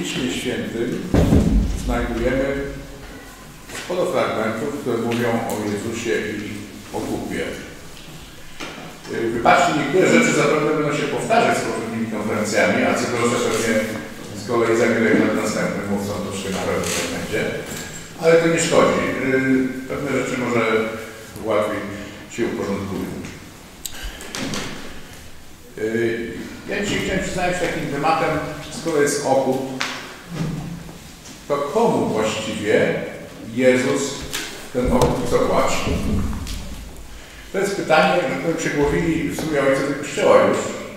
Piśmie Świętym znajdujemy sporo fragmentów, które mówią o Jezusie i o kupie. Wybaczcie, niektóre rzeczy zapewne będą się powtarzać z poprzednimi konferencjami, a co proszę pewnie z kolei zabierają nad następnym mówcą, troszkę na pewno tak będzie. Ale to nie szkodzi. Pewne rzeczy może łatwiej się uporządkują. Ja dzisiaj chciałem się zająć takim tematem, skoro jest okup, to komu właściwie Jezus ten okup zapłaci? To jest pytanie, na które przygłowili w sumie ojcowie Kościoła już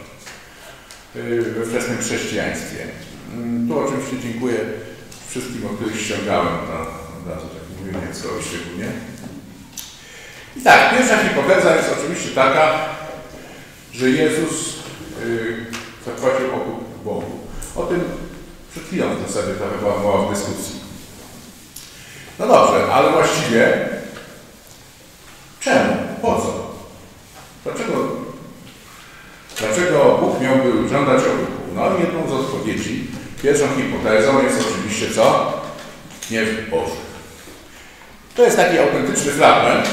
we wczesnym chrześcijaństwie. Tu oczywiście dziękuję wszystkim, o których ściągałem od razu, tak mówię Jackowi szczególnie. I tak, pierwsza hipoteza jest oczywiście taka, że Jezus zapłacił okup Bogu. O tym przed chwilą w zasadzie trochę była mowa w dyskusji. No dobrze, ale właściwie czemu? Po co? Dlaczego Bóg miałby żądać okupu? No jedną z odpowiedzi, pierwszą hipotezą jest oczywiście co? Gniew Boży. To jest taki autentyczny fragment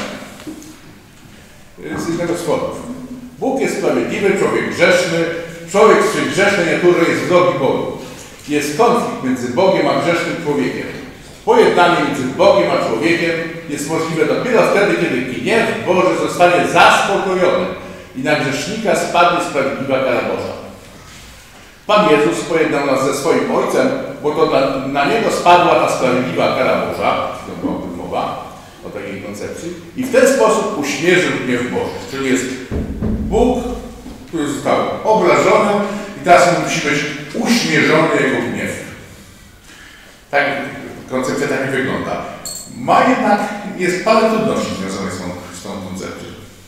z jednego z powodów. Bóg jest sprawiedliwy, człowiek grzeszny, człowiek z tej grzesznej natury jest wrogi Bogu. Jest konflikt między Bogiem a grzesznym człowiekiem. Pojednanie między Bogiem a człowiekiem jest możliwe dopiero wtedy, kiedy gniew Boży zostanie zaspokojony i na grzesznika spadnie sprawiedliwa kara Boża. Pan Jezus pojednał nas ze swoim Ojcem, bo to na Niego spadła ta sprawiedliwa kara Boża, to była mowa o takiej koncepcji, i w ten sposób uśmierzył gniew Boży. Czyli jest Bóg, który został obrażony i teraz musi być uśmierzony Jego gniew. Tak koncepcja tak nie wygląda. Jest parę trudności związanych z tą koncepcją.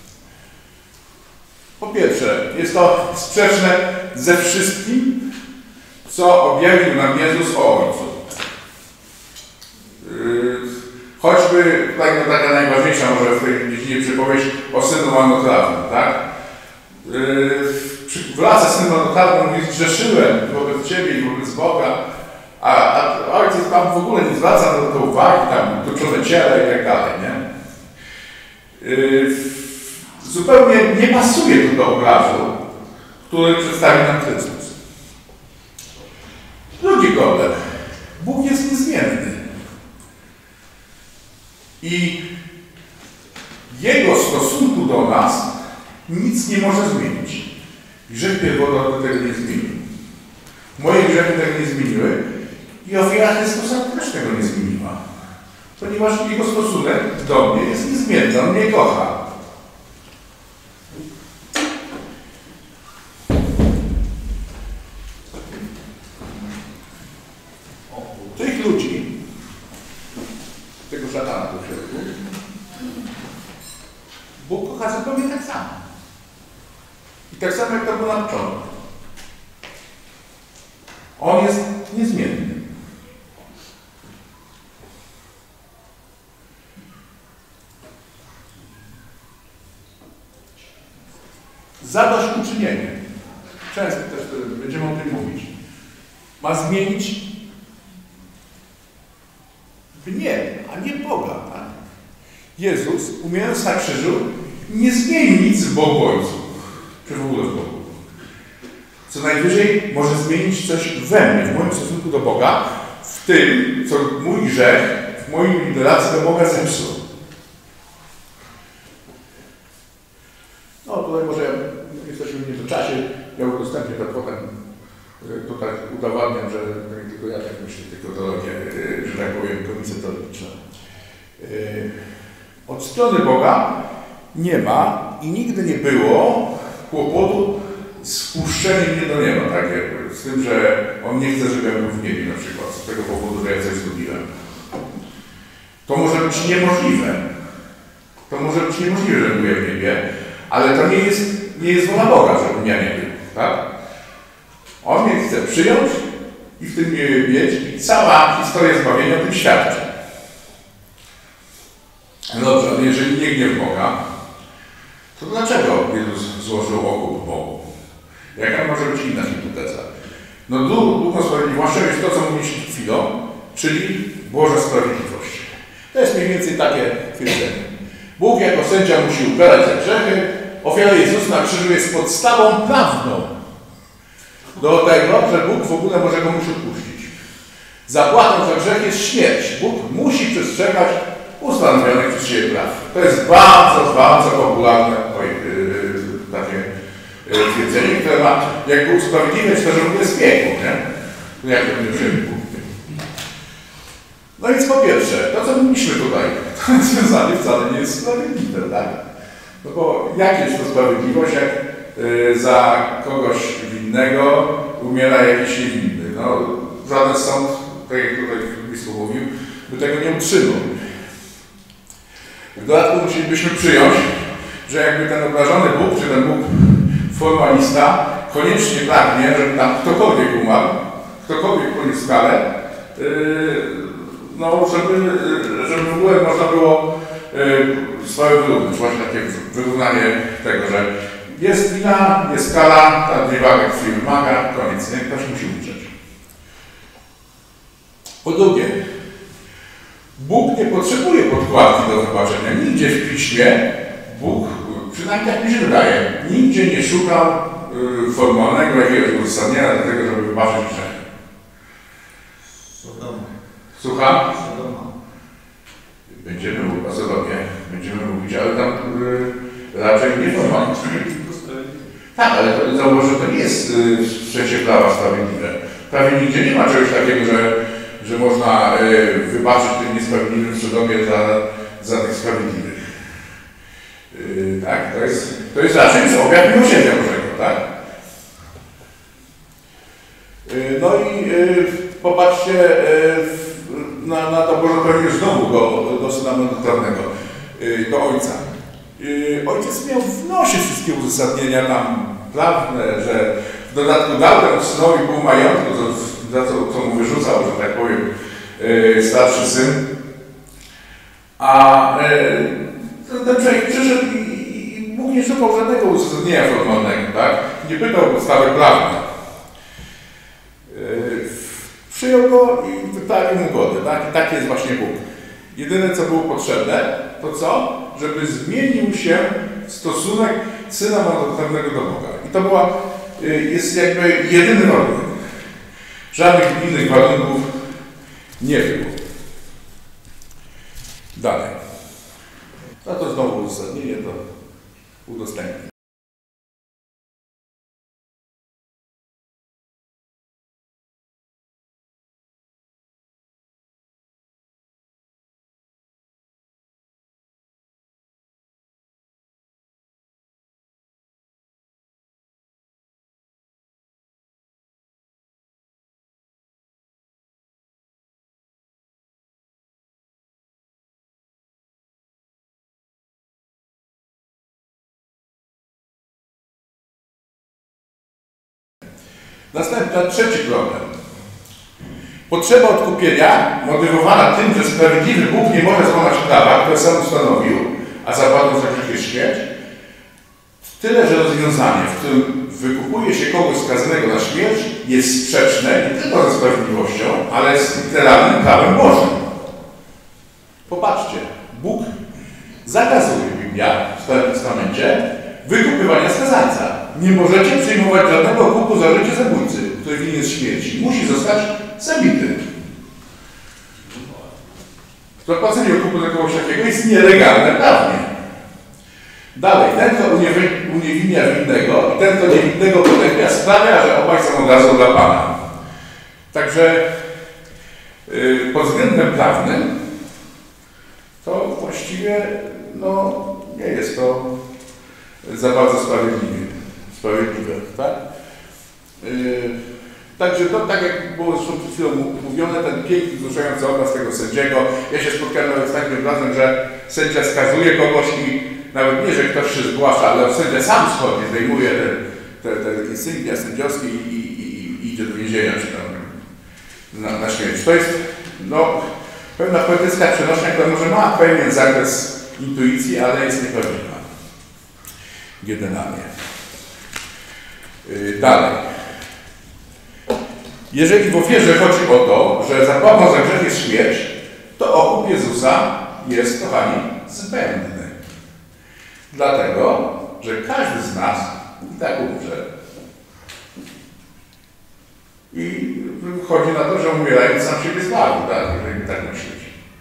Po pierwsze, jest to sprzeczne ze wszystkim, co objawił nam Jezus o Ojcu. Choćby taka najważniejsza może w tej dziedzinie przypowieść o synu marnotrawnym, tak? Wraca syn marnotrawny, mówi, zgrzeszyłem wobec Ciebie i wobec Boga, a ojciec tam w ogóle nie zwraca na to uwagi, tam kluczowe ciele i tak dalej, nie? Zupełnie nie pasuje to do obrazu, który przedstawi nam Chrystus. Drugi problem. Bóg jest niezmienny. I Jego stosunku do nas nic nie może zmienić. Grzech pierworodny tego nie zmienił. Moje grzechy tego nie zmieniły i ofiara Chrystusa też tego nie zmieniła. Ponieważ Jego stosunek do mnie jest niezmienny. On mnie kocha. Tych ludzi, tego szatana do środku, Bóg kocha zupełnie tak samo. I tak samo jak to było na początku. On jest niezmienny. Zadośćuczynienie. Często też będziemy o tym mówić. Ma zmienić mnie, a nie Boga. Tak? Jezus, umierając na krzyżu, nie zmienił nic w Bogu Ojcu, czy w ogóle w Bogu. Co najwyżej może zmienić coś we mnie, w moim stosunku do Boga, w tym, co mój grzech, w mojej relacji do Boga zepsuł. No tutaj może jesteśmy nie w czasie, ja udostępnię to potem, to tak udowadniam, że nie tylko ja tak myślę, tylko teologia, że tak powiem, komisja teologiczna. Od strony Boga nie ma i nigdy nie było kłopotu z wpuszczeniem mnie do nieba, tak jakby, z tym, że On nie chce, żebym był w niebie na przykład, z tego powodu, że ja coś zrobiłem. To może być niemożliwe. To może być niemożliwe, żebym był w niebie, ale to nie jest wola Boga, żebym ja nie był, tak? On mnie chce przyjąć i w tym mieć i cała historia zbawienia o tym świadczy. No dobrze, ale jeżeli nie gniew Boga, to dlaczego Jezus złożył okup Bogu? Jaka może być inna hipoteza? No drugą sprawiedliwością jest to, co mówiliśmy przed chwilą, czyli Boża sprawiedliwość. To jest mniej więcej takie twierdzenie. Bóg jako sędzia musi ukarać za grzechy. Ofiara Jezusa na krzyżu jest podstawą prawną do tego, że Bóg w ogóle może komuś odpuścić. Zapłatą za grzech jest śmierć. Bóg musi przestrzegać ustanowionych przez siebie praw. To jest bardzo, bardzo popularne takie twierdzenie, które ma, jak Bóg sprawiedliwy, jest to, że Bóg jest wieku, nie? Jak to będzie Bóg. No więc po pierwsze, to co mówiliśmy tutaj, to rozwiązanie wcale nie jest sprawiedliwe, tak? No bo jak jest to sprawiedliwość, jak za kogoś winnego umiera jakiś niewinny? No żaden sąd, tak jak tutaj biskup mówił, by tego nie utrzymał. W dodatku musielibyśmy przyjąć, że jakby ten obrażony Bóg, czy ten Bóg formalista koniecznie pragnie, żeby tam ktokolwiek umarł, ktokolwiek poniósł skalę, no, żeby w ogóle można było swoje wyrównać, właśnie takie wyrównanie tego, że jest wina, jest skala, ta wywaga krwi wymaga, koniec, nie? Ktoś musi umrzeć. Po drugie, Bóg nie potrzebuje podkładki do wybaczenia. Nigdzie w Piśmie Bóg, przynajmniej tak mi się wydaje, nigdzie nie szukał formalnego jakiegoś uzasadnienia do tego, żeby wybaczyć grzech. Słucham? Będziemy mówić o Sodomie, będziemy mówić, ale tam raczej nie formalnie. Tak, ale zauważ, że to nie jest w sensie prawa sprawiedliwe. Prawie nigdzie nie ma czegoś takiego, że można wybaczyć tym niesprawiedliwym w Sodomie za tych sprawiedliwych. Tak, to jest raczej objaw miłosierdzia Bożego, tak? No i popatrzcie na to Bożoprawienie znowu do Syna Modlitewnego, do Ojca. Ojciec miał w nosie wszystkie uzasadnienia tam prawne, że w dodatku dał temu synowi pół majątku, za co mu wyrzucał, że tak powiem, starszy syn. A ten człowiek przyszedł i Bóg nie szukał żadnego uzasadnienia formalnego, tak? Nie pytał o podstawy prawne. Przyjął go i wyprawił mu godę, tak? I tak jest właśnie Bóg. Jedyne, co było potrzebne, to co? Żeby zmienił się stosunek Syna Modlitewnego do Boga. I to jest jakby jedyny warunek. Żadnych innych warunków nie było. Dalej. No to znowu uzasadnienie, to udostępnię. Trzeci problem. Potrzeba odkupienia motywowana tym, że sprawiedliwy Bóg nie może złamać prawa, które sam ustanowił, a zapłatą za grzech jest śmierć. Tyle, że rozwiązanie, w którym wykupuje się kogoś skazanego na śmierć, jest sprzeczne nie tylko ze sprawiedliwością, ale z literalnym prawem Bożym. Popatrzcie, Bóg zakazuje, Biblia w Starym Testamencie, wykupywania skazańca. Nie możecie przyjmować żadnego okupu za życie zabójcy, który winien jest śmierci. Musi zostać zabity. Zapłacenie okupu za kogoś takiego jest nielegalne prawnie. Dalej, ten, kto uniewinnia winnego i ten, kto niewinnego potępia, sprawia, że obaj są od razu dla Pana. Także pod względem prawnym to właściwie nie jest to za bardzo sprawiedliwe, tak? Także to, tak jak było zresztą przed chwilą mówione, ten piękny, wzruszający obraz tego sędziego. Ja się spotkałem nawet z takim obrazem, że sędzia skazuje kogoś i nawet nie, że ktoś się zgłasza, ale sędzia sam schodzi, zdejmuje te insygnia sędziowskie i idzie do więzienia, czy tam na śmierć. To jest pewna poetycka przenośnia, która może ma pewien zakres intuicji, ale jest niepewna. Generalnie. Dalej. Jeżeli w ofierze chodzi o to, że zapłatą za grzech jest śmierć, to okup Jezusa jest, kochani, zbędny. Dlatego, że każdy z nas i tak umrze. I chodzi na to, że umierając sam siebie zbawił, tak? Jeżeli tak myśleć.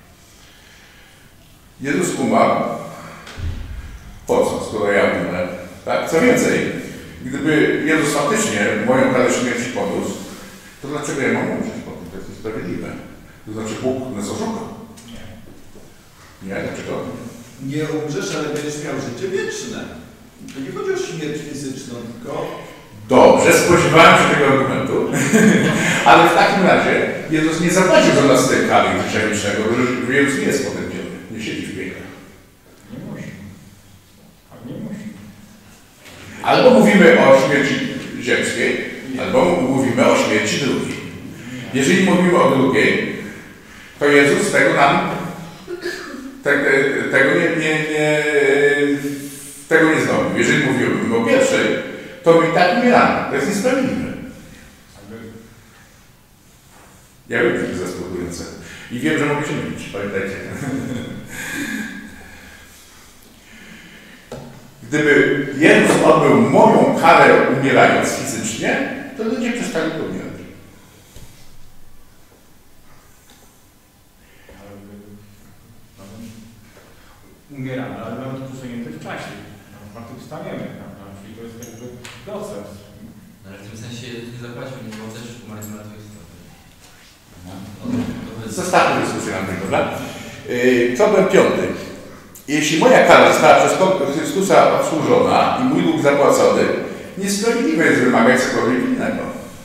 Jezus umarł. Po co, skoro ja umrę? Tak? Co więcej, gdyby Jezus faktycznie moją karę śmierci poniósł, to dlaczego ja mam umrzeć po tym? To jest niesprawiedliwe. To znaczy Bóg nas oszukał. Nie, dlaczego? Nie umrzesz, ale będziesz miał życie wieczne. To nie chodzi o śmierć fizyczną, tylko... Dobrze, spodziewałem się tego argumentu, ale w takim razie Jezus nie zapłacił za nas tej kary życia wiecznego, bo Jezus nie jest potępiony, nie siedzi w piekle. Nie musi. A nie musi. Albo mówimy o śmierci ziemskiej, albo mówimy o śmierci drugiej. Jeżeli mówimy o drugiej, to Jezus tego nam tego nie zrobił. Jeżeli mówimy o pierwszej, to my i tak umieramy. To jest niesprawiedliwe. Ja wiem, że to jest zaskakujące. I wiem, że mogę się mylić. Pamiętajcie. Gdyby Jezus odbył moją karę umierając fizycznie, to ludzie przestali umierać. Umieramy, ale mamy to przesunięte w czasie. Na tym staniemy, prawda? Czyli to jest jakby proces. Ale w tym sensie nie zapłacił, nie było też umarł na tej stronie. Zostawmy dyskusję na ten temat. Problem piąty. Jeśli moja kara została przez Chrystusa obsłużona i mój dług zapłacony, niesprawiedliwe jest wymagać cokolwiek innego.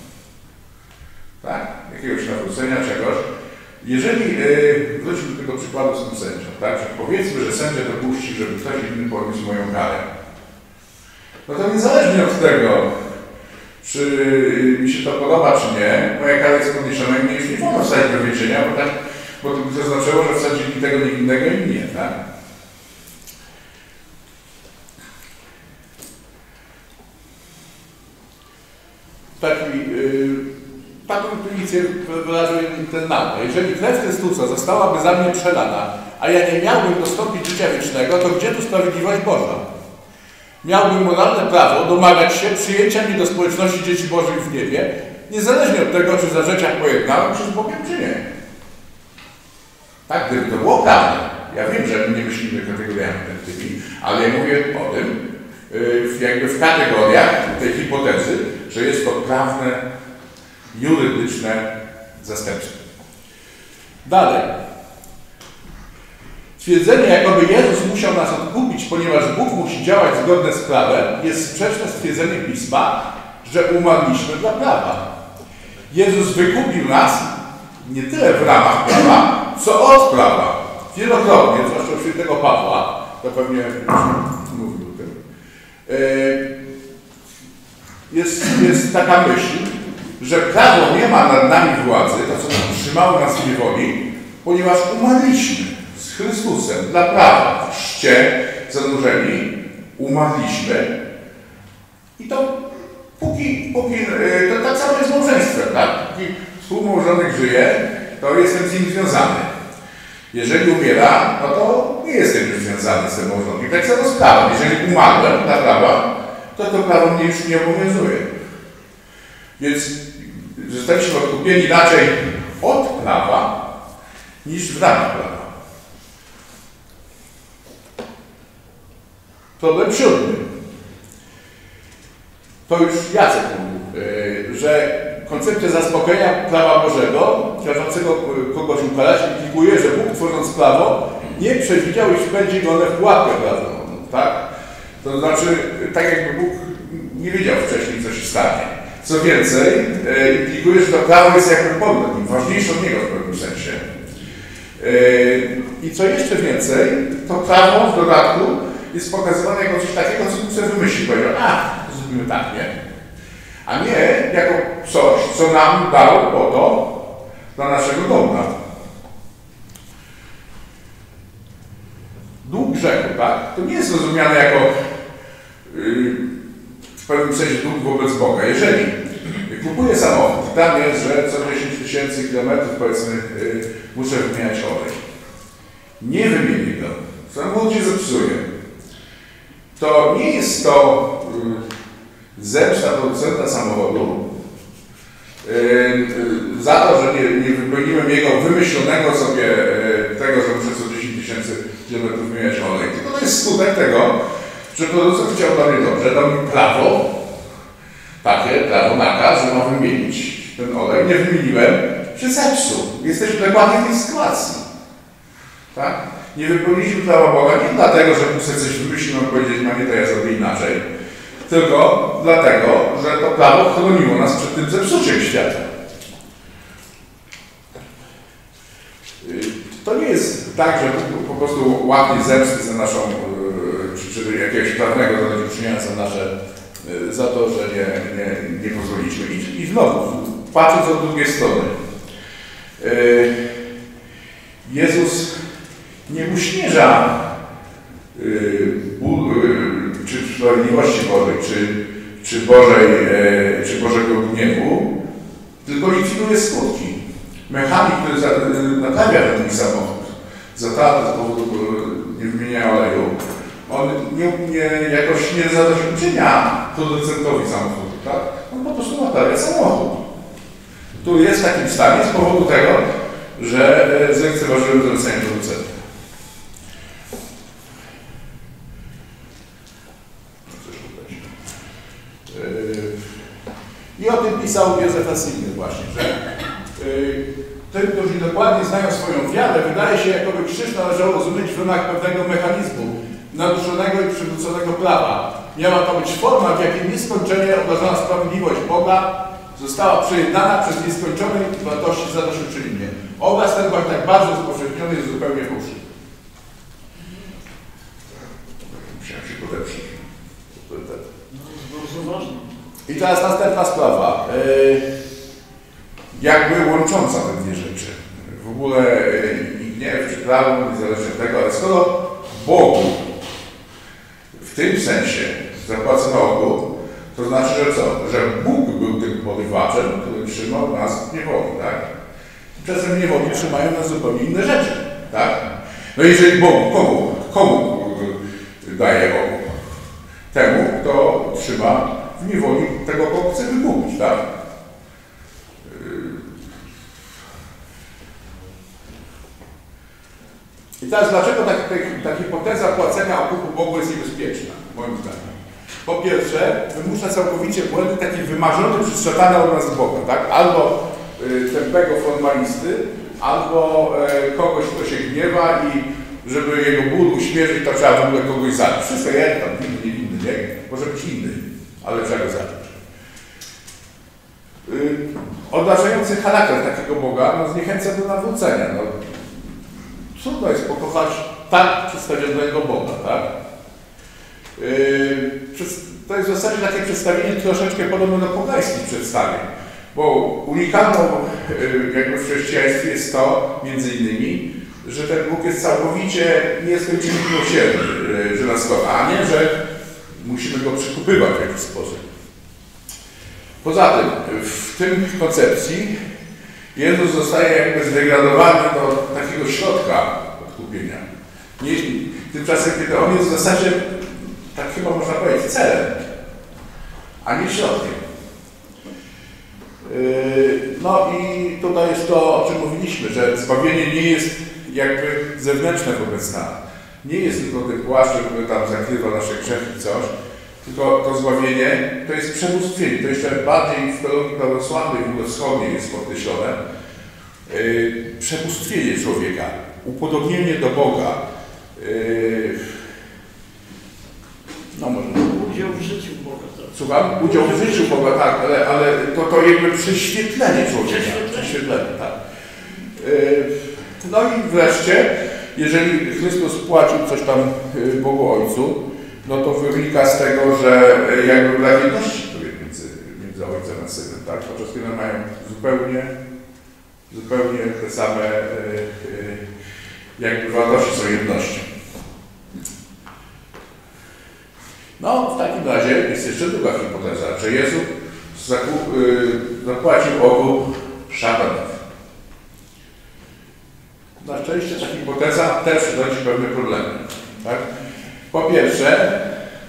Tak? Jakiegoś nawrócenia, czegoś. Jeżeli wróćmy do tego przykładu z tym sędzią, tak? Że powiedzmy, że sędzia dopuści, żeby ktoś inny poniósł moją karę. No to niezależnie od tego, czy mi się to podoba, czy nie, moja kara jest podniesiona i mnie już nie wolno wsadzić do więzienia, bo to by oznaczało, że wsadzili tego niewinnego i mnie, tak? Taką intuicję wyraził internauta. Jeżeli krew Chrystusa zostałaby za mnie przelana, a ja nie miałbym dostąpić życia wiecznego, to gdzie tu sprawiedliwość Boża? Miałbym moralne prawo domagać się przyjęcia mnie do społeczności dzieci Bożych w niebie, niezależnie od tego, czy za życia pojednałem się z Bogiem, czy nie. Tak, gdyby to było prawne. Ja wiem, że nie myślimy kategoriami tymi, ale ja mówię o tym, jakby w kategoriach tej hipotezy, że jest to prawne, jurydyczne zastępstwo. Dalej. Twierdzenie, jakoby Jezus musiał nas odkupić, ponieważ Bóg musi działać zgodnie z prawem, jest sprzeczne z twierdzeniem Pisma, że umarliśmy dla prawa. Jezus wykupił nas nie tyle w ramach prawa, co od prawa. Wielokrotnie, zwłaszcza od świętego Pawła, to pewnie mówił o tym, jest taka myśl, że prawo nie ma nad nami władzy, to co trzymało nas w niewoli, ponieważ umarliśmy z Chrystusem dla prawa. W chrzcie zanurzeni umarliśmy. I to póki to tak samo jest z małżeństwem, tak? Póki współmałżonek żyje, to jestem z nim związany. Jeżeli umiera, no to nie jestem już związany z tym małżonkiem. Tak samo z prawem. Jeżeli umarłem dla prawa, to prawo mnie już nie obowiązuje. Więc zostaliśmy odkupieni raczej od prawa niż w ramach prawa. Problem siódmy. To już Jacek mówił, że koncepcja zaspokojenia prawa Bożego, każącego kogoś ukarać, implikuje, że Bóg, tworząc prawo, nie przewidział, iż będzie go one w pułapkę prawną. Tak? To znaczy, tak jakby Bóg nie wiedział wcześniej, co się stanie. Co więcej, implikuje, że to prawo jest jakby ponad nim, ważniejsze od niego w pewnym sensie. I co jeszcze więcej, to prawo w dodatku jest pokazywane jako coś takiego, co Bóg sobie wymyślił. Powiedział, to zrobimy tak, nie? A nie jako coś, co nam dał po to dla naszego dobra. Dług grzechu, tak? To nie jest rozumiane jako w pewnym sensie dług wobec Boga. Jeżeli kupuję samochód I tam jest, że co 10 000 kilometrów, powiedzmy, muszę wymieniać olej. Nie wymienię go. Samochód się zepsuje. To nie jest to zemsta producenta samochodu za to, że nie wypełniłem jego wymyślonego sobie tego, że muszę co 10 000 kilometrów wymieniać olej. Tylko to jest skutek tego, że producent chciał dla mnie dobrze, dał mi prawo, nakaz, że mam wymienić ten olej. Nie wymieniłem, się zepsuł. Jesteśmy dokładnie w tej sytuacji. Tak? Nie wypełniliśmy prawa Boga nie dlatego, że Bóg sobie coś wymyślił, mam powiedzieć, nie, to ja zrobię inaczej. Tylko dlatego, że to prawo chroniło nas przed tym zepsuciem świata. To nie jest tak, że Bóg po prostu łapie zemsty za naszą, czy jakiegoś prawnego zadośćuczynienia za to, że nie pozwoliliśmy. I znowu, patrząc od drugiej strony, Jezus nie uśmierza czy sprawiedliwości Bożej, czy Bożego gniewu, tylko likwiduje skutki. Mechanik, który naprawia ten samochód, zatarty z powodu nie wymienia oleju, on jakoś nie zadośćuczynia producentowi samochodu, tak? On po prostu naprawia samochód, który jest w takim stanie z powodu tego, że zlekceważyłem zalecenie producenta. I o tym pisał Józef Asyjny właśnie, że tym, którzy dokładnie znają swoją wiarę, wydaje się, jakoby krzyż należało rozumieć w ramach pewnego mechanizmu naruszonego i przywróconego prawa. Miała to być forma, w jakiej nieskończenie obdarzona sprawiedliwość Boga została przejednana przez nieskończonej wartości zadośćuczynienia. Obraz ten właśnie tak bardzo rozpowszechniony jest zupełnie fałszywy. Musiałem się podeprzeć. Bardzo ważne. I teraz następna sprawa, jakby łącząca te dwie rzeczy. W ogóle i gniew, czy prawo, niezależnie od tego, ale skoro Bogu w tym sensie zapłacono ogół, to znaczy, że co? Że Bóg był tym porywaczem, który trzymał nas w niewoli, tak? Czasem w niewoli trzymają nas zupełnie inne rzeczy, tak? No i jeżeli Bogu, komu daje ogół? Temu, kto trzyma w niewoli tego, kogo chce wykupić, tak? I teraz dlaczego ta hipoteza płacenia okupu Bogu jest niebezpieczna, moim zdaniem? Po pierwsze, wymusza całkowicie błędy taki wymarzony przez szatana od nas Boga, tak? Albo tępego formalisty, albo kogoś, kto się gniewa i żeby jego ból uśmierzyć, to trzeba w ogóle kogoś zabić. Wszystko jest tam, winny, niewinny, nie? Może być inny, ale trzeba go zabić. Odrażający charakter takiego Boga zniechęca do nawrócenia. Trudno jest pokochać tak przedstawionego Boga, tak? To jest w zasadzie takie przedstawienie troszeczkę podobne do pogańskich przedstawień, bo unikalną jakby w chrześcijaństwie jest to, między innymi, że ten Bóg jest całkowicie nieskończenie miłosierny, że nas kocha, a nie, że musimy go przekupywać w jakiś sposób. Poza tym, w tym koncepcji Jezus zostaje jakby zdegradowany do takiego środka odkupienia. Tymczasem, kiedy On jest w zasadzie, tak chyba można powiedzieć, celem, a nie środkiem. No i tutaj jest to, o czym mówiliśmy, że zbawienie nie jest jakby zewnętrzne wobec nas. Nie jest tylko tym płaszczem, który tam zakrywa nasze grzechy i coś, tylko to zbawienie to jest przebóstwienie. To jeszcze bardziej w teologii prawosławnej, w ogóle wschodniej jest podkreślone. Przebóstwienie człowieka, upodobnienie do Boga. No może. Udział w życiu Boga. Tak. Słucham? Udział w życiu Boga, tak, ale to jakby prześwietlenie człowieka. Prześwietlenie, tak. No i wreszcie, jeżeli Chrystus płacił coś tam Bogu Ojcu, no to wynika z tego, że jakby brak jedności między Ojcem a Synem, tak? Podczas kiedy mają zupełnie te same jakby wartości są jednością. No, w takim razie jest jeszcze druga hipoteza, że Jezus zapłacił okup szatanowi. Na szczęście ta hipoteza też rodzi pewne problemy. Tak? Po pierwsze,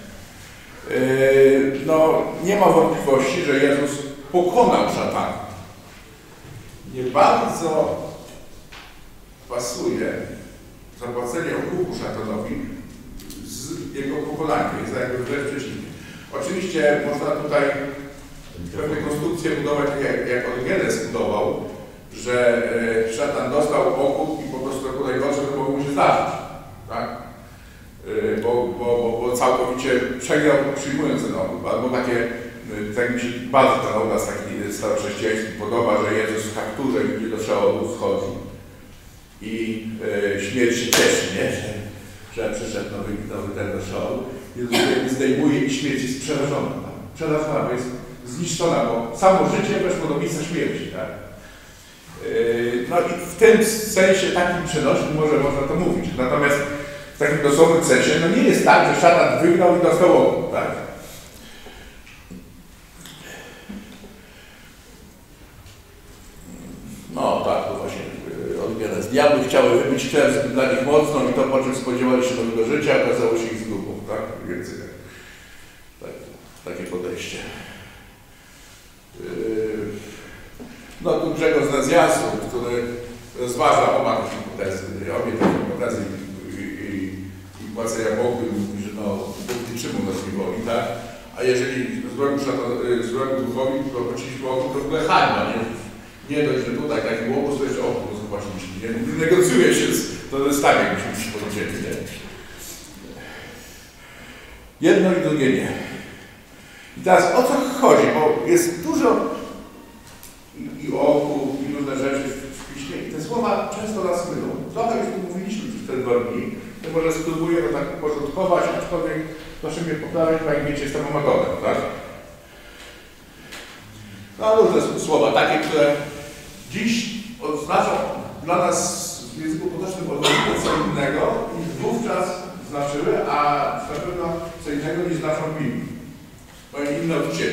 no, nie ma wątpliwości, że Jezus pokonał szatana. Nie bardzo pasuje zapłacenie okupu szatanowi z jego pokonaniem, jest jakby wręcz przeciwnie. Oczywiście można tutaj pewne konstrukcje budować, jak Orgenes budował, że szatan dostał okup i po prostu jako najgorsze to mogło mu się zdarzyć. Tak? Bo całkowicie przegrał, przyjmując ten okup. Albo takie, tak mi się bardzo ten obraz taki starochrześcijański podoba, że Jezus w kapturze i do przełodu wchodzi i śmierć się cieszy, nie? Że przyszedł nowy ten do przełodu. Jezus zdejmuje i śmierć jest przerażona. Tak? Przerażona, bo jest zniszczona, bo samo życie weszło do miejsca śmierci. Tak? No i w tym sensie takim przenośnym można to mówić. Natomiast w takim dosłownym sensie no nie jest tak, że szatan wygrał i dostał okup, tak? No tak, to właśnie odbiera. Diabły chciały wybić krew dla nich mocną i to po czym spodziewali się nowego życia, okazało się ich zgubą, tak? Więc tak, takie podejście. No tu Grzegorz Nazjasu, który rozważa obie te hipotezy i płacenia Bogu i mówi, że no Bóg niczemu nas nie woli, tak? A jeżeli złemu duchowi, to płaciliśmy Bogu, to w ogóle hańba, nie? Nie dość, że tutaj taki łobuz, to jeszcze okno zapłaciliśmy, nie? Negocjuje się to ze stanie, jakbyśmy się powiedzieli, nie? Jedno i drugie nie. I teraz o co chodzi? Bo jest dużo i okup, i różne rzeczy w piśmie i te słowa często nas mylą. Trochę już tu mówiliśmy przez te 2 dni, to może spróbuję to tak uporządkować, aczkolwiek proszę mnie poprawić, bo jak wiecie, jestem amatorem, tak? No różne słowa, takie, które dziś oznaczą dla nas w języku potocznym co innego niż wówczas znaczyły, a na pewno co innego niż znaczą w Biblii. Mają inne odcienie.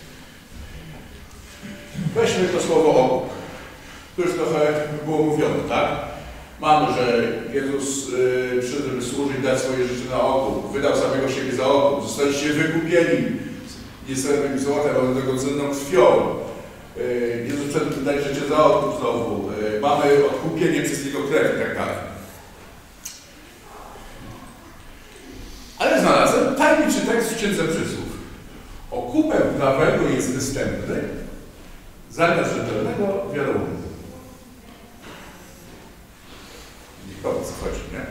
Weźmy to słowo okup. Tu już trochę było mówione, tak? Mamy, że Jezus przyszedł, żeby służyć, dać swoje życie na okup. Wydał samego siebie za okup. Zostaliście wykupieni. Nie srebrem i złotem, ale drogocenną krwią. Jezus przyszedł, by dać życie za okup znowu. Mamy odkupienie przez Jego krew i tak dalej. Ale znalazłem tajemniczy tekst w Księdze Przysłów. Okupem prawego jest występny, zamiast rzetelnego wiarołomny. Nikogo co chodzi, nie?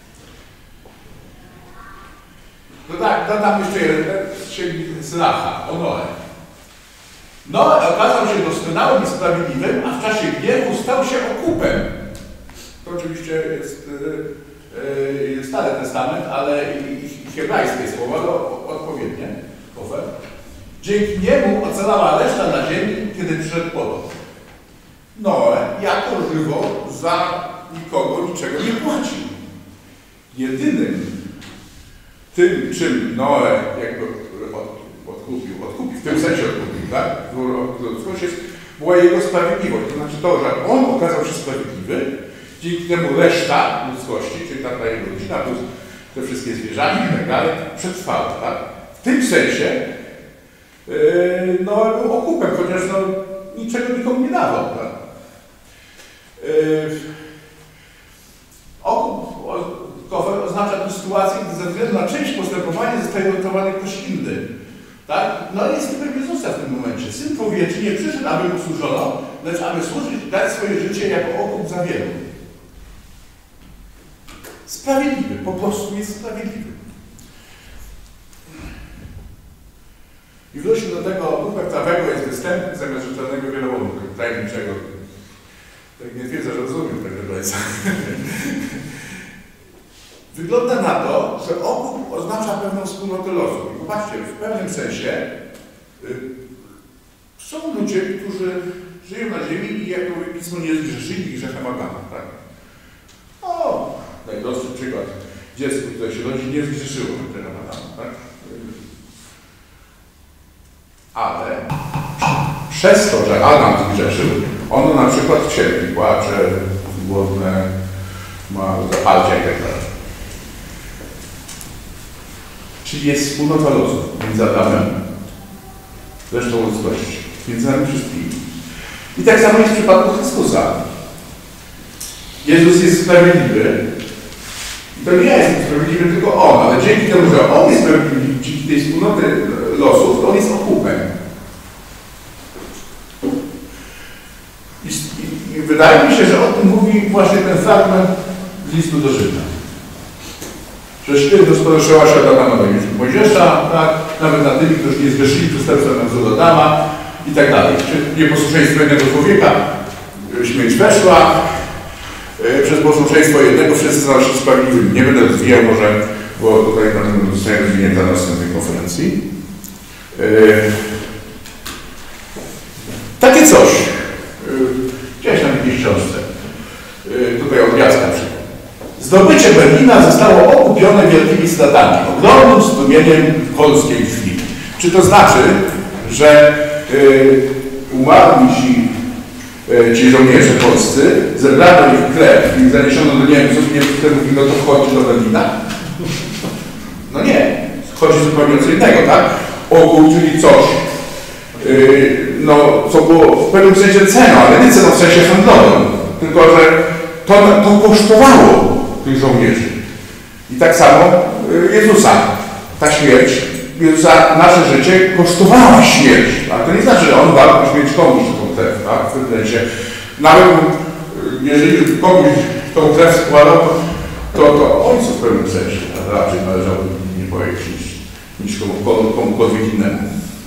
No tak, dodam jeszcze jeden z księgi Syracha, o Noe. Noe okazał się doskonałym i sprawiedliwym, a w czasie gniewu stał się okupem. To oczywiście jest Stary Testament, ale i hebrajskie słowa odpowiednie. Dzięki niemu ocalała reszta na ziemi, kiedy przyszedł potop. Noe jako żywo za nikogo niczego nie płacił. Jedynym tym, czym Noe jakby odkupił, w tym sensie odkupił, tak? Była jego sprawiedliwość. To znaczy to, że on okazał się sprawiedliwy, dzięki temu reszta ludzkości, czyli ta jego rodzina, plus te wszystkie zwierzaki i tak dalej, przetrwała, tak? W tym sensie no, był okupem, chociaż no, niczego nikomu nie dawał. Tak? Okup oznacza tę sytuację, gdy ze względu na część postępowania zostaje uratowany ktoś inny. Tak? No jest typem Jezusa w tym momencie. Syn Człowieczy nie przyszedł, aby mu służono, lecz aby służyć, dać swoje życie jako okup za wielu. Sprawiedliwy, po prostu jest sprawiedliwy. I wróćmy do tego, okupem prawego jest występny zamiast rzetelnego wiarołomnego, tajemniczego. Tak nie twierdzę, że rozumiem tego do końca. Wygląda na to, że okup oznacza pewną wspólnotę losu. I popatrzcie, w pewnym sensie są ludzie, którzy żyją na ziemi i jak to mówi Pismo, nie zgrzeszyli grzechem Adama. Tak? O, najprostszy przykład. Dziecko, które się rodzi, nie zgrzeszyło grzechem Adama. Tak? Ale przez to, że Adam zgrzeszył, ono na przykład cierpi, płacze, głodne, ma zapalcia i tak dalej. Czyli jest wspólnota losu między Adamem, resztą ludzkości, między nami wszystkimi. I tak samo jest w przypadku Chrystusa. Jezus jest sprawiedliwy. I to nie ja jestem sprawiedliwy, tylko On, ale dzięki temu, że On jest sprawiedliwy, dzięki tej wspólnoty losów, to On jest okupem. I wydaje mi się, że o tym mówi właśnie ten fragment z listu do Rzymian. Że sztywność poruszyła się od Adama do Mojżesza, tak? Nawet na tymi, którzy nie zgrzeszyli przestępstwa na Adama i tak dalej. Czy nieposłuszeństwo jednego człowieka, śmierć weszła, przez posłuszeństwo jednego wszyscy staną się sprawiedliwymi. Nie będę rozwijał może, bo tutaj zostanie rozwinięta na następnej konferencji. Takie coś. Gdzieś tam w jakiejś książce. Tutaj od Jacka przykład. Zdobycie Berlina zostało okupione wielkimi stratami, ogromnym strumieniem polskiej krwi. Czy to znaczy, że umarli ci żołnierze polscy, zebrano ich krew i zaniesiono do Niemców, Niemcy wtedy mówili, no to wchodzi do Berlina? No nie, chodzi zupełnie o co innego, tak? Okup, czyli coś, no, co było w pewnym sensie ceną, ale nie ceną w sensie handlowym, tylko że to kosztowało tych żołnierzy. I tak samo Jezusa, ta śmierć, Jezusa, nasze życie kosztowała śmierć. Ale to nie znaczy, że On dał śmierć komuś tą krew, tak? W tym sensie, nawet jeżeli komuś tą krew składał, to Ojcu w pewnym sensie, a raczej należało nie powiedzieć niż komukolwiek innemu.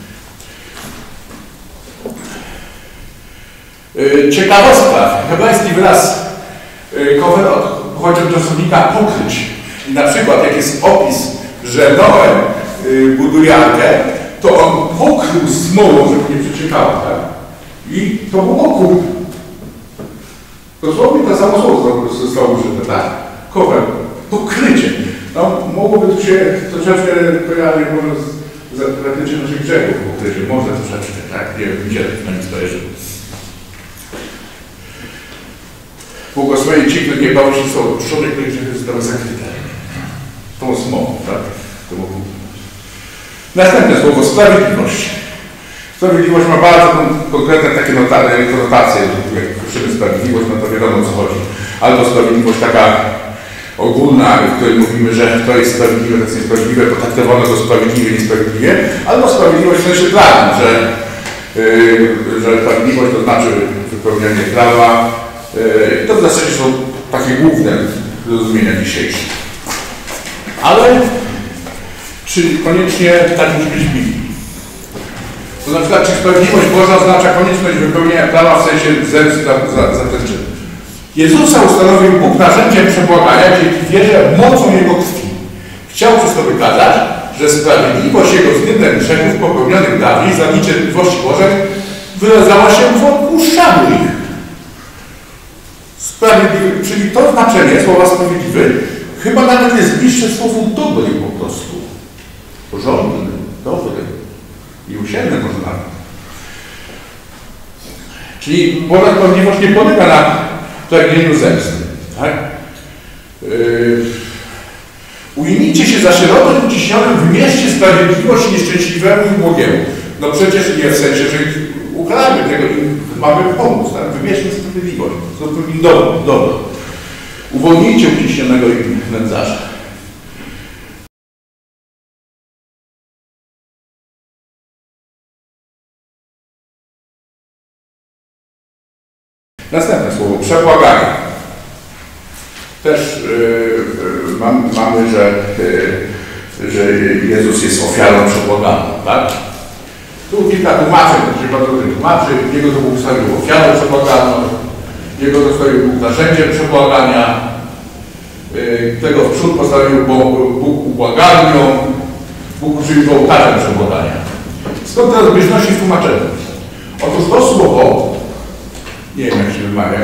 Ciekawostka. Hebrajski wyraz kowerot pochodzi od czasownika pokryć. I na przykład jak jest opis, że Noe buduje arkę, to on pokrył smołą, żeby nie przeciekała, tak? I to był okup. Dosłownie to samo słowo zostało użyte, tak? Kower, pokrycie. No, mogłoby tu się troszeczkę kojarzyć może z zakryciem naszych grzechów, pokrycie, może troszeczkę, tak? Nie wiem, gdzie to mi skojarzy. Błogosławieni ci, którzy nie bały się są opuszczone, których grzechy zostały zakryte. Tą smołą, tak? Następne słowo, sprawiedliwość. Sprawiedliwość ma bardzo konkretne takie konotacje. Jak słyszymy sprawiedliwość, no to wiadomo o co chodzi. Albo sprawiedliwość taka ogólna, w której mówimy, że to jest sprawiedliwe, to jest niesprawiedliwe, potraktowano go sprawiedliwie, niesprawiedliwie. Albo sprawiedliwość w sensie prawnym, że sprawiedliwość to znaczy wypełnianie prawa. To w zasadzie są takie główne zrozumienia dzisiejsze. Ale czy koniecznie tak musi być w Biblii? To na przykład, czy sprawiedliwość Boża oznacza konieczność wypełnienia prawa w sensie zemsty za ten czyn? Jezusa ustanowił Bóg narzędziem przebłagania dzięki wierze w mocą Jego krwi. Chciał przez to wykazać, że sprawiedliwość Jego względem grzechów popełnionych dawniej za niecierpliwości Bożej wyrażała się w odpuszczaniu ich. Sprawiedliwy, czyli to znaczenie słowa sprawiedliwy chyba nawet jest bliższe słowu dobry po prostu. Porządny, dobry, miłosierny może nawet. Czyli Boża sprawiedliwość nie polega na pragnieniu zemsty. Tak? Ujmijcie się za sierotą uciśnionym w mieście sprawiedliwość nieszczęśliwemu i błogiemu. No przecież nie w sensie, że ukaramy tego i mamy pomóc. Tak? Wymierzmy sprawiedliwość. Zróbmy im dobro. Uwolnijcie uciśnionego im nędzarza. Następne słowo, przebłaganie. Też mamy, że Jezus jest ofiarą przebłaganą, tak? Tu kilka tłumaczeń, to się bardzo dobrze tłumaczy. Jego to Bóg stawił ofiarą przebłaganą, Jego to stawił Bóg narzędziem przebłagania, tego w przód postawił Bóg ubłagalnią, Bóg uczynił ołtarzem przebłagania. Skąd te rozbieżności w tłumaczeniu? Otóż to słowo, nie wiem jak się wymawia,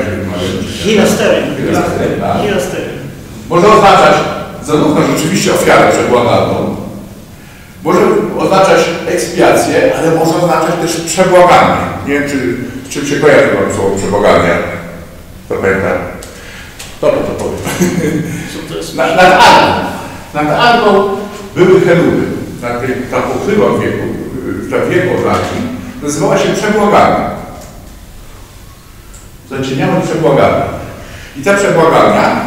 hilastery, może oznaczać zarówno rzeczywiście ofiarę przebłagalną, Może oznaczać ekspiację, ale może oznaczać też przebłaganie. Nie wiem, czy się kojarzy wam słowo przebłaganie. To pamiętam. Dobra, to powiem. Co to jest? Nad Arną były cheruby. Ta pokrywa wieku, ta wieku oznaki, nazywała się przebłaganie. Zacieniała przebłagania. I ta przebłagania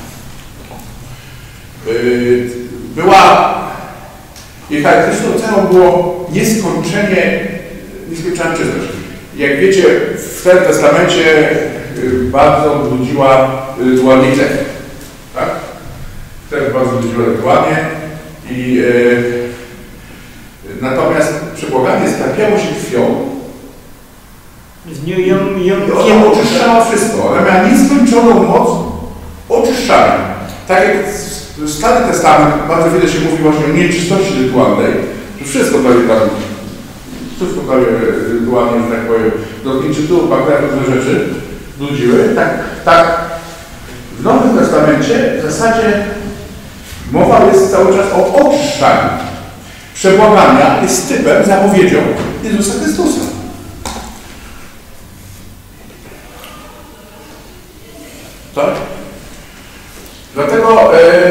była, jej charakterystyczną cechą było nieskończona czystość. Jak wiecie, w Starym Testamencie bardzo brudziła rytualnie cechy. Tak? Też bardzo brudziła rytualnie. Natomiast przebłaganie skarpiało się krwią. W nią ją Ona oczyszczała wszystko. Ona miała nieskończoną moc oczyszczania. Tak jak Stary Testament, bardzo wiele się mówi właśnie o nieczystości rytualnej, że wszystko prawie rytualnie, że tak powiem, dotknięcie tu, bakterii, różne rzeczy brudziły. Tak w Nowym Testamencie w zasadzie mowa jest cały czas o oczyszczaniu. Przebłagania jest typem, zapowiedzią Jezusa Chrystusa. Tak? Dlatego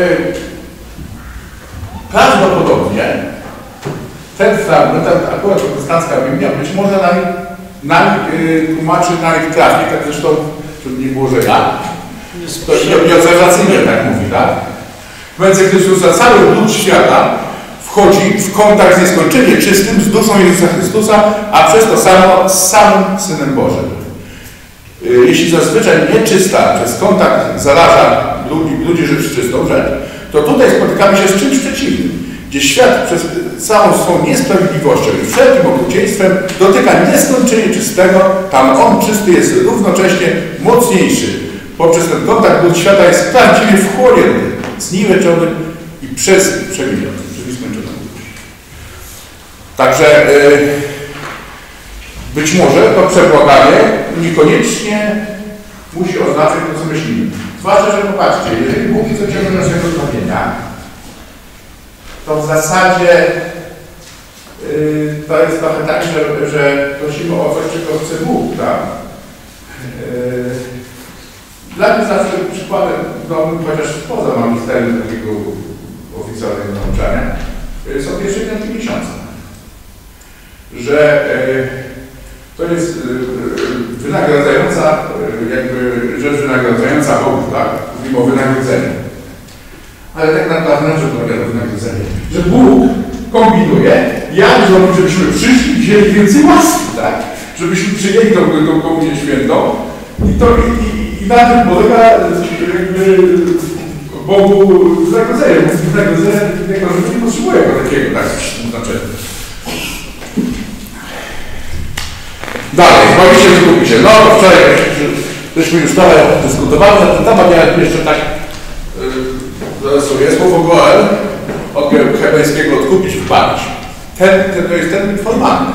prawdopodobnie ten fragment, akurat protestancka Biblia, być może nam tłumaczy na ich trafi, tak zresztą, żeby nie było, że ja, to nieobserwacyjnie tak mówi, tak? W momencie Chrystusa cały lud świata wchodzi w kontakt z nieskończenie czystym, z duszą Jezusa Chrystusa, a przez to samo z samym Synem Bożym. Jeśli zazwyczaj nieczysta przez kontakt zaraża ludzi rzecz czystą rzecz, to tutaj spotykamy się z czymś przeciwnym, gdzie świat przez całą swą niesprawiedliwością i wszelkim okrucieństwem dotyka nieskończenie czystego, tam on czysty jest równocześnie mocniejszy. Poprzez ten kontakt lud świata jest prawdziwie wchłonięty, zniweczony i przewiniony, przez nieskończoną ludź. Także być może to przebłaganie niekoniecznie musi oznaczać to, co myślimy. Zwłaszcza, że popatrzcie, jeżeli Bóg chce ciągnąć naszego zbawienia, to w zasadzie to jest trochę tak, że prosimy o coś, czego chce Bóg, tak? Dla mnie zawsze przykładem, chociaż poza magisterium takiego oficjalnego nauczania, są pierwsze piątki miesiąca. Że to jest wynagradzająca, rzecz wynagradzająca Bogu, tak? Mówimy o wynagrodzeniu. Ale tak naprawdę na czym polega to wynagrodzenie? Że Bóg kombinuje, jak zrobić, żebyśmy przyszli i wzięli więcej łaski, tak? Żebyśmy przyjęli tą komunię świętą i na tym polega jakby Bogu wynagrodzenie. Wynagrodzenie nie potrzebuje jako takiego, tak? Znaczenia. Dalej, zbawicie się, kupicie. No, wczoraj żeśmy już trochę dyskutowali na ten temat, ja jeszcze tak zarysuję. Słowo Goel od hebrajskiego odkupić, wbawić. To jest termin formalny.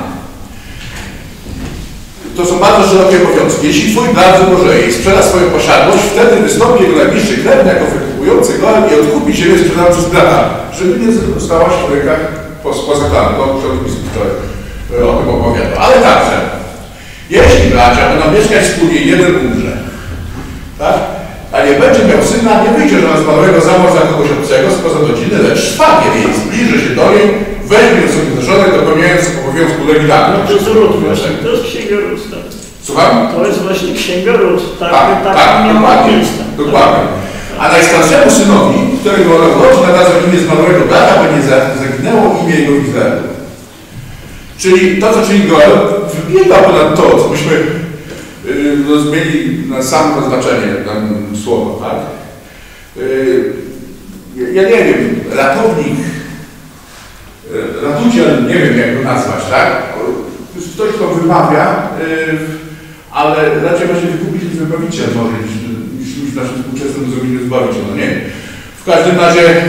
To są bardzo szerokie obowiązki. Jeśli twój brat zbożeje i sprzeda swoją posiadłość, wtedy wystąpi jego najbliższy krewny jako wykupujący Goel i odkupi ziemię sprzedaną przez brata, żeby nie została się w rękach pozaklany. To przewodniczący wczoraj o tym opowiadał. Ale także jeśli bracia będą mieszkać wspólnie, jeden umrze, tak? A nie będzie miał syna, nie wyjdzie żona zmarłego za mąż za kogoś obcego spoza rodziny, lecz szwagier jej zbliży się do niej, weźmie sobie za żonę, dopełniając obowiązku legalnego. To jest Rut właśnie, to jest Księga Rut. Słucham? To jest właśnie Księga Rut, tak dokładnie, dokładnie. A najstarszemu synowi, którego rodzi nadadzą imię zmarłego brata, by nie zaginęło imię jego w Izraelu. Czyli to, co czyni Goel, wybiega ponad to, co byśmy rozumieli na samo znaczenie słowa, tak? Ja nie wiem, ratownik, ratuciel, nie wiem jak go nazwać, tak? To jest ktoś, kto wymawia, ale raczej właśnie wykupić jest wybawiciel może niż w naszym współczesnym rozumieniu zbawiciel, no nie wiem. W każdym razie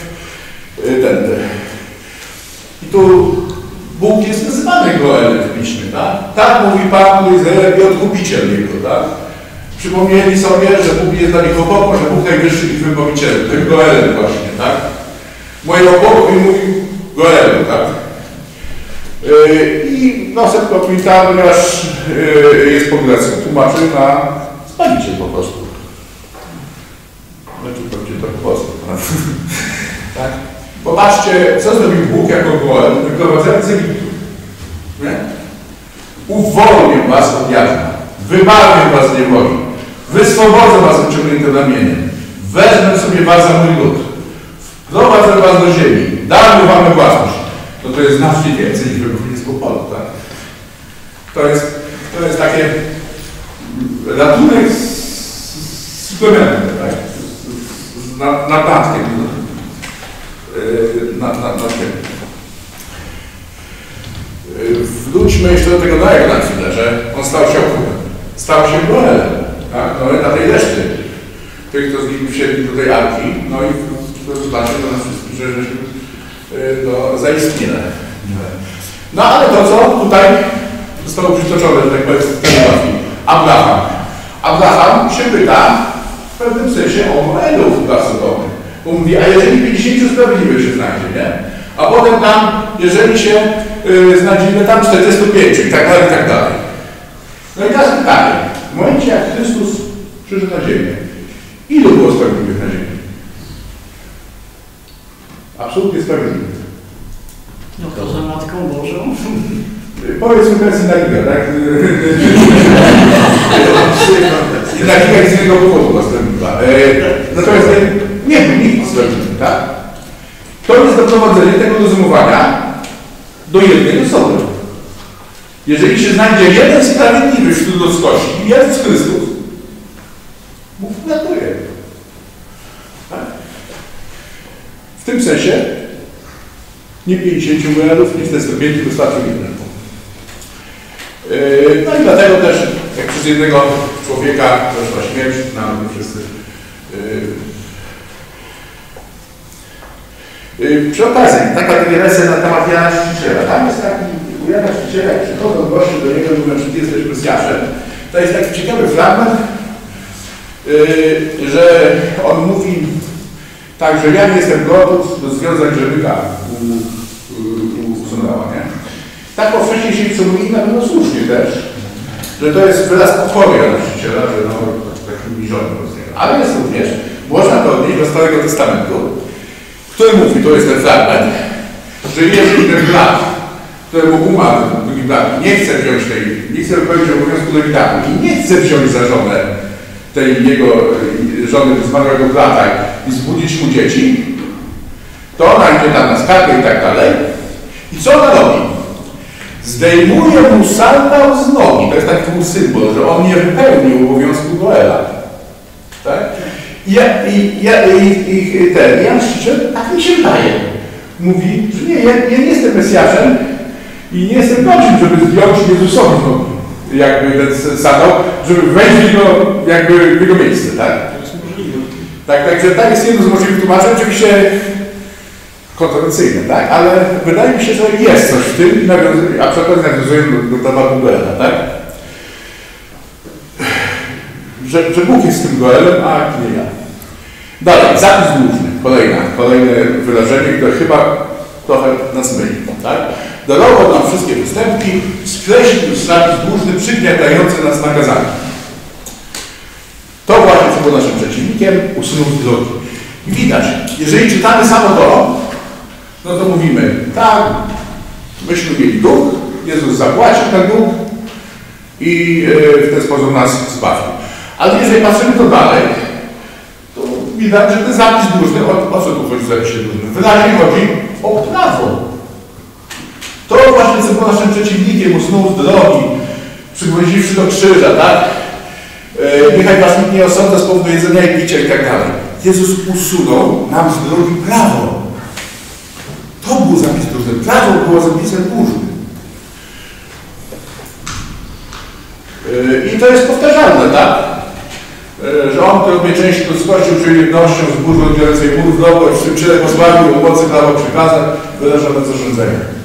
i tu Bóg jest nazywany Goelem w piśmie, tak? Tak mówi Pan Izrael i odkupiciel jego, tak? Przypomnieli sobie, że Bóg jest dla nich opoką, że Bóg najwyższy ich wybawicielem, tym Goelem właśnie, tak? Mojego Bogu i mówi Goelu, tak? I Nosek Proprietary, ponieważ jest po grecku, tłumaczy na Zbawiciel po prostu. Znaczy pewnie to po prostu. Tak? Popatrzcie, co zrobił Bóg jako Goel, wyprowadzając z Egiptu. Nie? Uwolnię was od jarzma, wybawię was z niewoli, wyswobodzę was od ciągniętym ramieniem, wezmę sobie was za mój lud, wprowadzę was do ziemi, dam wam własność. No to jest znacznie więcej niż wybuchnie z kłopotu, tak? To jest takie ratunek z suplementem, tak? Z naddatkiem. Nad tym. Wróćmy jeszcze do tego Noego na chwilę, że on stał się okrutnym. Stał się Goelem. Tak? No i na tej reszty tych, kto z nim wsiedli do tej arki, no i zobaczcie do nas wszystkich, że żeśmy zaistniele. No ale to, co tutaj zostało przytoczone, że tak powiem, w telepatii. Abraham się pyta w pewnym sensie o Goelów dla Sodomy. Bo mówi, a jeżeli 50 sprawiedliwych się znajdzie, nie? A potem tam, jeżeli się znajdzie tam 45 i tak dalej, i tak dalej. No i teraz pytanie. W momencie, jak Chrystus przyszedł na ziemię, ilu było sprawiedliwych na ziemi? Absolutnie sprawiedliwych. No poza Matką Bożą. Powiedzmy teraz Inagiga, tak? Inagiga jest z innego powodu była sprawiedliwa. Natomiast nie był nikt sprawiedliwy, tak? To jest doprowadzenie tego rozumowania do jednej osoby. Jeżeli się znajdzie jeden sprawiedliwy wśród ludzkości, Jezus Chrystus, Bóg uratuje. Tak? W tym sensie nie 50 milionów, nie 45, wystarczy jeden. No i dlatego też, jak przez jednego człowieka doszła śmierć, nawet wszyscy. Przy okazji, taka dygresja na temat Jana Chrzciciela. Tam jest taki, u Jana Chrzciciela, jak przychodzą goście do niego, mówią, że ty jesteś Mesjaszem. To jest taki ciekawy fragment, że on mówi tak, że ja nie jestem gotów do związek, żeby tak usunęła, nie? Tak powszechnie się przemówi, na pewno słusznie też, że to jest wyraz pokory Jana Chrzciciela, że no, takim niżonym z niego. Ale jest również, można to odnieść do Starego Testamentu, który mówi, to jest ten fragment, że jeżeli ten brat, któremu umarł drugi brat, nie chce wypełnić obowiązku lewitatu i nie chce wziąć za żonę tej jego żony zmarłego brata i zbudzić mu dzieci, to ona idzie tam na skarbę i tak dalej. I co ona robi? Zdejmuje mu sandał z nogi. To jest taki symbol, że on nie wypełnił obowiązku Goela. Tak? Jan Chrzciciel, tak mi się wydaje, mówi, że nie, ja nie jestem Mesjaszem i nie jestem godzien, żeby zdjąć Jezusowi z nogi, jakby ten sandał, żeby wejść w jego miejsce, tak? To jest możliwe. Także tak jest jedno z możliwych tłumaczeń, oczywiście kontrowersyjne, tak? Ale wydaje mi się, że jest coś w tym, a przy okazji nawiązujemy do tematu Goela, tak? Że Bóg jest tym Goelem, a nie ja. Dalej, zapis dłużny, kolejne wyrażenie, które chyba trochę nas myli, tak? Darował nam wszystkie występki, skreślił zapis dłużny, przygniatający nas nakazami. To właśnie, co było naszym przeciwnikiem, usunął z drogi. I widać, jeżeli czytamy samo to, no to mówimy, tak, myśmy mieli dług, Jezus zapłacił ten dług i w ten sposób nas zbawił. Ale jeżeli patrzymy to dalej, to widać, że ten zapis dłużny, o co tu chodzi w zapisie dłużnym? Wyraźnie chodzi o prawo. To właśnie, co było naszym przeciwnikiem, usunął z drogi, przygwoździwszy do krzyża, tak? Niechaj was nikt nie osądza z powodu jedzenia i picia i tak dalej. Jezus usunął nam z drogi prawo. To był zapis dłużny. Prawo było zapisem dłużnym. I to jest powtarzalne, tak? Że on, który mnie części ludzkości uczynił jednością z burzy odbierającej mur w dobroć, w tym czyle pozbawił owocy prawa przykazań, wyrażone zarządzenia.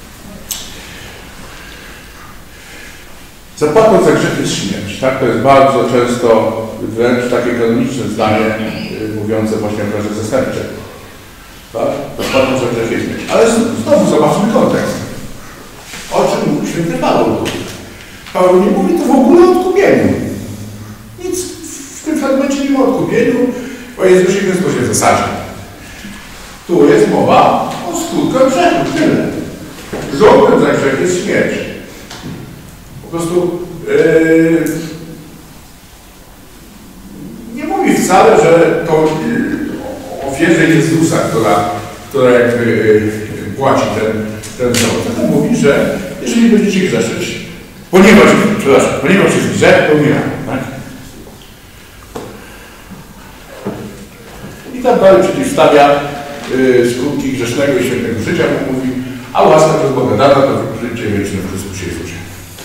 Zapłatą za grzech jest śmierć. Tak? To jest bardzo często wręcz takie kanoniczne zdanie mówiące właśnie o karze zastępczej. Tak? Rozpadną, że grzech jest śmierć. Ale znowu zobaczmy kontekst. O czym mówi święty Paweł? Paweł nie mówi tu w ogóle o odkupieniu. Nic w tym fragmencie nie ma o odkupieniu, o Jezusie Chrystusie w zasadzie. Tu jest mowa o skutkach grzechu, tyle. Żądłem za grzech jest śmierć. Po prostu nie mówi wcale, że to ofierze Jezusa, która jakby płaci ten rząd. Tylko mówi, że jeżeli będziecie grzeszyć, ponieważ jest grzech, to umieramy. Tak? I tak dalej przeciwstawia skutki grzesznego i świętego życia, bo mówi, a łaska przez Boga dana to życie wieczne w Chrystusie Jezusie.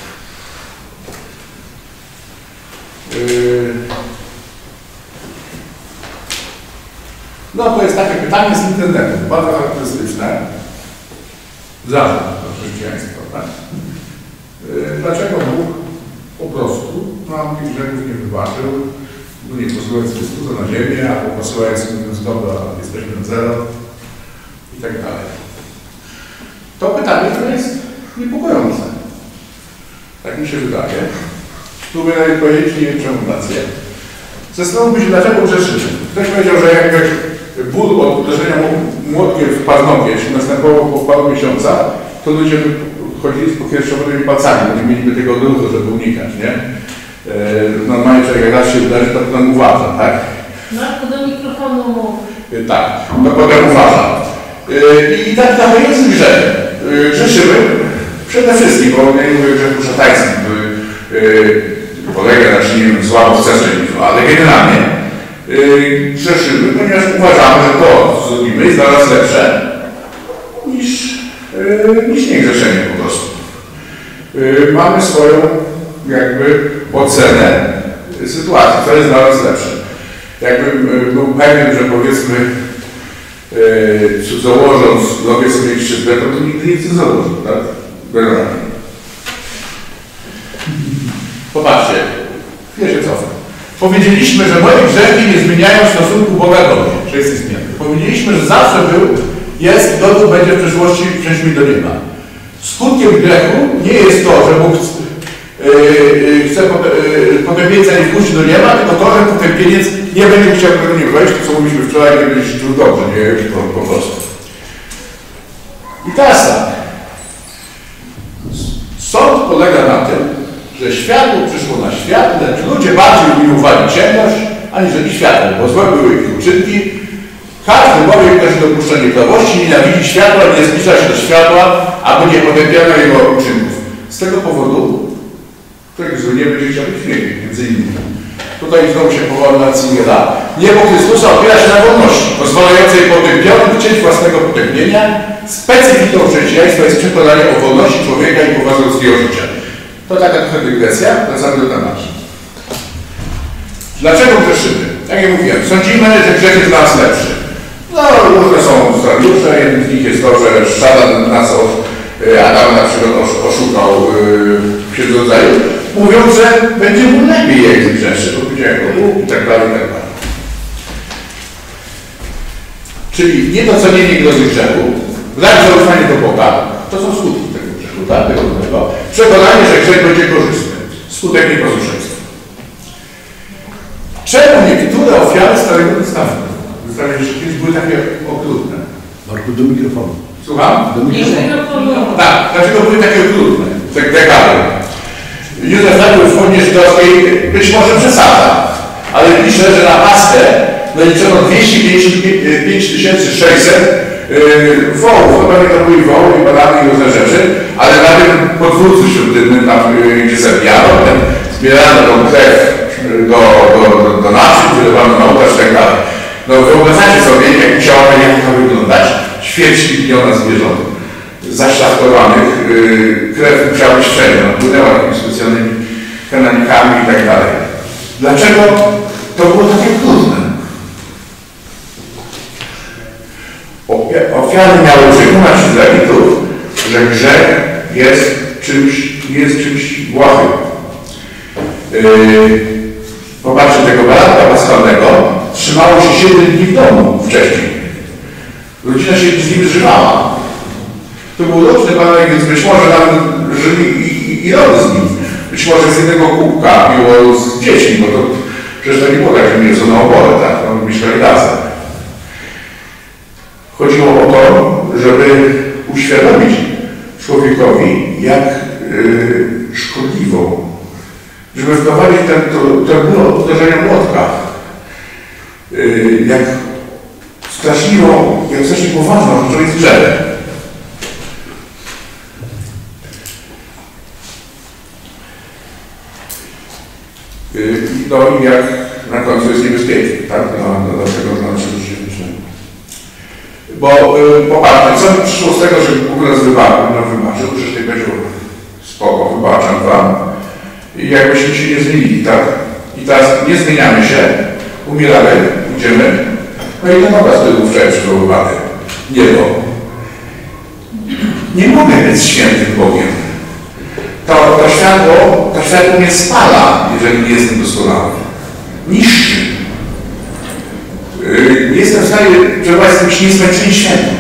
No to jest takie pytanie z internetu, bardzo charakterystyczne. Zarzut do chrześcijaństwa, tak? Dlaczego Bóg po prostu nam tych grzechów nie wybaczył, nie posyłając Chrystusa na ziemię, albo posyłając dobra, jesteśmy na zero i tak dalej. To pytanie to jest niepokojące. Tak mi się wydaje. Tu by powiedzieć nie wiem czemu rację. Zastanówmy się, dlaczego grzeszymy. Ktoś powiedział, że jakby ból od uderzenia młotkiem w paznokieć następował po paru miesiącach, to ludzie by chodzili z pokiereszowanymi palcami, bo nie mieliby tego odruchu, żeby unikać, nie? Normalnie człowiek jak raz się uderzy, to potem uważa, tak? Marku, do mikrofonu mów. Tak, to potem uważa. I tak dalej jest grzechem. Grzeszymy przede wszystkim, bo ja nie mówię o grzechu szatańskim, polega na czynieniu zła w sercu, ale generalnie grzeszymy, ponieważ uważamy, że to, co zrobimy, jest dla nas lepsze niż niegrzeszenie po prostu. Mamy swoją jakby ocenę sytuacji, co jest dla nas lepsze. Jakbym był pewien, że powiedzmy założąc robię sobie krzywdę, to nigdy nie chcę założyć, tak? Generalnie. Popatrzcie, ja się cofam. Powiedzieliśmy, że moje grzechy nie zmieniają stosunku Boga do mnie, że jest istniany. Powiedzieliśmy, że zawsze był, jest i dotąd będzie w przyszłości wziąć mnie do nieba. Skutkiem grzechu nie jest to, że Bóg chce potępieńca nie wpuścić do nieba, tylko to, że potępieniec nie będzie chciał do niego wejść, to co mówiliśmy wczoraj, nie będzie się czuł dobrze, nie po prostu. I teraz tak. Sąd polega na tym, że światło przyszło na świat, lecz ludzie bardziej umiłowali ciemność, aniżeli światło, bo złe były ich uczynki. Każdy bowiem, kto się dopuszcza nieprawości, nienawidzi światła, nie zbliża się do światła, aby nie potępiano jego uczynków. Z tego powodu człowiek zły nie będzie chciał być śmierci, między innymi. Tutaj znowu się powołam na Cingela. Niebo Chrystusa opiera się na wolności, pozwalającej potępionym chcieć własnego potępienia. Specyfiką chrześcijaństwa jest przekonanie o wolności człowieka i powadze ludzkiego życia. To taka trochę dygresja, wracamy do tematu. Dlaczego grzeszymy? Jak ja mówiłem, sądzimy, że grzech jest dla nas lepszy. No, różne są scenariusze. Jednym z nich jest to, że szatan nas Adam na przykład oszukał w Księdze Rodzaju. Mówią, że będzie mu lepiej, jak grzeszy, bo będzie jako Bóg i tak dalej, i tak dalej. Czyli niedocenienie grozy grzechu, brak zaufania do Boga, to są skutki tego grzechu, tak? Tego złego. Przekonanie, że grzech będzie korzystny. Skutek nieposłuszeństwa. Czemu niektóre ofiary Starego Testamentu były takie okrutne? Marku, do mikrofonu. Słucham? Do mikrofonu. Tak, dlaczego były takie okrutne? Tak dekady. Józef najpierw w wojnie żydowskiej być może przesadza, ale pisze, że na Paschę naliczono 205 600 wołów. No pewnie to były woły i badane i różne rzeczy, ale na tym podwórcu świątynnym, tam gdzie zabijano, zbierano tą krew do naczyń, wylewano na ołtarz i tak dalej. No wyobraźcie sobie, jak musiała to wyglądać. Ćwierć miliona zwierząt zaszlachtowanych, krew musiała być wszędzie, płynęła jakimiś specjalnymi kanalikami i tak dalej. Dlaczego to było takie trudne? Ofiary miały przekonać Izraelitów, że grzech jest czymś błahym. Popatrzcie, tego baranka paschalnego trzymało się 7 dni w domu wcześniej. Rodzina się z nim zżywała. To był roczny panek, więc być może nawet żyli i rody z nim. Być może z jednego kubka było z dziećmi, bo to przecież to nie było tak, że mieli na oborę, tak? No, mieszkali razem. Chodziło o to, żeby uświadomić człowiekowi, jak szkodliwą, żeby wprowadzić ten ból uderzenia młotka, jak straszliwą, jak strasznie poważną rzeczą jest grzech. No i jak na końcu jest niebezpieczny, tak? Dlatego dla naszego życia. Bo popatrzcie, co mi przyszło z tego, że Bóg nas wybaczył, że tutaj będzie spoko, wybaczam wam. I jakbyśmy się nie zmienili, tak? I teraz nie zmieniamy się, umieramy, idziemy. No i ten obraz, który był wczoraj przywoływany. Niebo. Nie mogę być świętym Bogiem. To światło mnie spala, jeżeli nie jestem doskonały. Niszczy. Nie jestem w stanie przebywać z kimś nieskończenie świętym.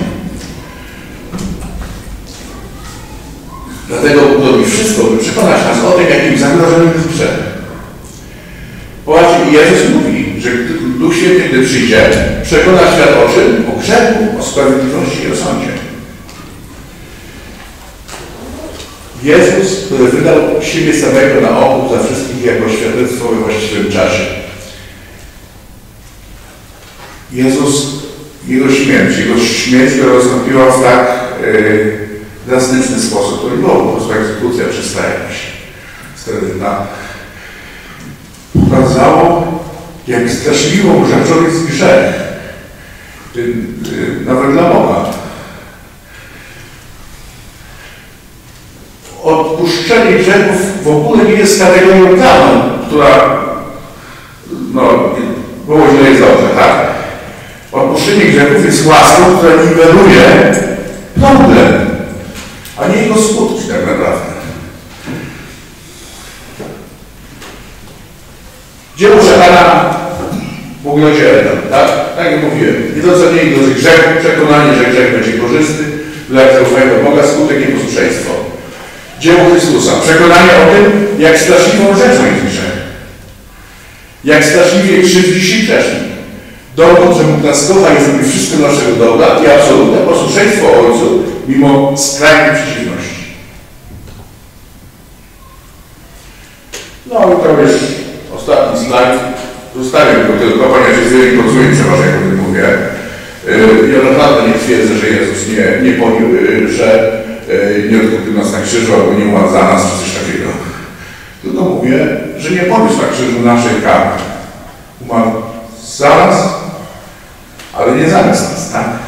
Dlatego Bóg robi wszystko, by przekonać nas o tym, jakim zagrożeniem jest grzech. Popatrzcie, Jezus mówi, że Duch Święty, gdy przyjdzie, przekona świat o czym? O grzechu, o sprawiedliwości i o sądzie. Jezus, który wydał siebie samego na okup za wszystkich jako świadectwo we właściwym czasie. Jezus, Jego śmierć, która nastąpiła w tak drastyczny sposób, to nie było po prostu egzekucja czysta jakaś sterylna. Pokazało, jak straszliwą rzeczą jest grzech. Nawet dla Boga. Odpuszczenie grzechów w ogóle nie jest kategorią daną, która było źle jest dobrze, tak? Odpuszczenie grzechów jest łaską, która niweluje problem, a nie jego skutki tak naprawdę. Dzieło szatana w Bognodziele, tak? Tak jak mówiłem, niedocenienie do grzechu, przekonanie, że grzech będzie korzystny, dla zaufania Boga, skutek nieposłuszeństwo. Dzieło Chrystusa, przekonanie o tym, jak straszliwą rzeczą jest grzech. Jak straszliwie krzywdzi się grzesznik. Dowód, że Bóg nas kocha i zrobi wszystko dla naszego dobra i absolutne posłuszeństwo Ojcu, mimo skrajnej przeciwności. No i to jest ostatni slajd. Zostawiam go tylko, ponieważ jest wiele podsłuchaj, przeważnie jak o tym mówię. Ja naprawdę nie twierdzę, że Jezus nie poniósł, że nie odkupił nas na krzyżu, albo nie umarł za nas, czy coś takiego. Tylko mówię, że nie poniósł na krzyżu naszej kary. Umarł za nas, ale nie zamiast nas, tak?